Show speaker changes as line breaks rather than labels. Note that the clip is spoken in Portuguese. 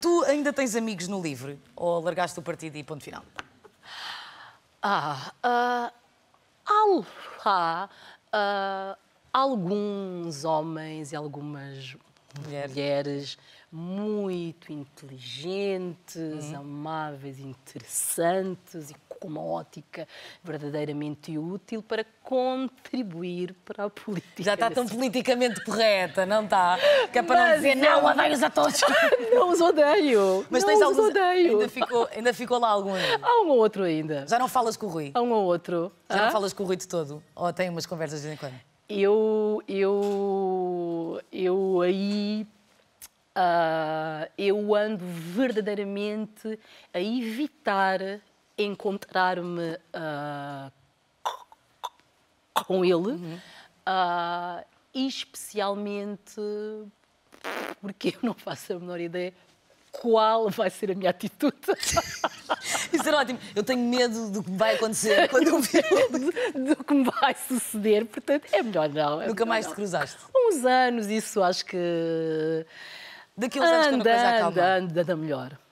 Tu ainda tens amigos no LIVRE? Ou largaste o partido e ponto final?
Há alguns homens e algumas mulheres muito inteligentes, amáveis, interessantes e com uma ótica verdadeiramente útil para contribuir para a política.
Já está tão politicamente correta, não está? Que é para não dizer, não, odeios a todos.
Não os odeio.
Mas
não
tens
os
alguns...
odeio.
Ainda ficou lá algum ainda?
Há um ou outro ainda.
Já não falas com o Rui?
Há um ou outro.
Já não falas com o Rui de todo? Ou tem umas conversas de vez em quando?
Eu ando verdadeiramente a evitar encontrar-me com ele, especialmente porque eu não faço a menor ideia qual vai ser a minha atitude.
Isso era ótimo. Eu tenho medo do que vai acontecer quando eu vir.
Do que me vai suceder, portanto, é melhor não.
Nunca mais te cruzaste?
Uns anos, isso acho que...
Daqueles anos quando a coisa acalma.
Anda melhor.